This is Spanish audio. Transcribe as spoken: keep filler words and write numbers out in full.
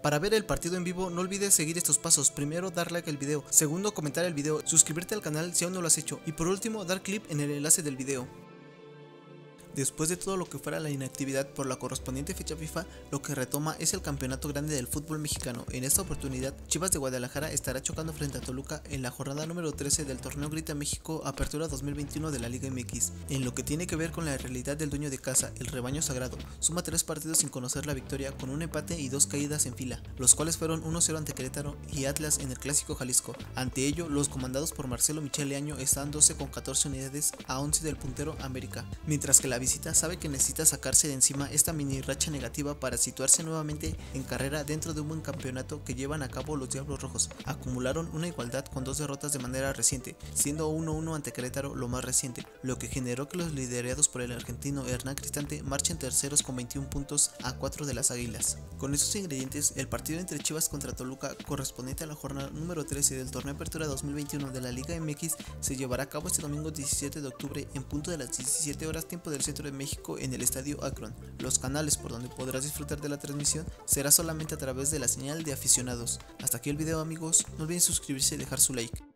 Para ver el partido en vivo no olvides seguir estos pasos: primero dar like al video, segundo comentar el video, suscribirte al canal si aún no lo has hecho y por último dar clic en el enlace del video. Después de todo lo que fuera la inactividad por la correspondiente fecha FIFA, lo que retoma es el campeonato grande del fútbol mexicano. En esta oportunidad, Chivas de Guadalajara estará chocando frente a Toluca en la jornada número trece del torneo Grita México Apertura dos mil veintiuno de la Liga M X. En lo que tiene que ver con la realidad del dueño de casa, el rebaño sagrado suma tres partidos sin conocer la victoria, con un empate y dos caídas en fila, los cuales fueron uno cero ante Querétaro y Atlas en el Clásico Jalisco. Ante ello, los comandados por Marcelo Michele Año están doce con catorce unidades a once del puntero América, mientras que la visita sabe que necesita sacarse de encima esta mini racha negativa para situarse nuevamente en carrera dentro de un buen campeonato que llevan a cabo los Diablos Rojos. Acumularon una igualdad con dos derrotas de manera reciente, siendo uno uno ante Querétaro lo más reciente, lo que generó que los liderados por el argentino Hernán Cristante marchen terceros con veintiún puntos a cuatro de las Águilas. Con estos ingredientes, el partido entre Chivas contra Toluca, correspondiente a la jornada número trece del torneo Apertura dos mil veintiuno de la Liga M X, se llevará a cabo este domingo diecisiete de octubre en punto de las diecisiete horas tiempo del centro de México en el estadio Akron. Los canales por donde podrás disfrutar de la transmisión será solamente a través de la señal de aficionados. Hasta aquí el video, amigos, no olviden suscribirse y dejar su like.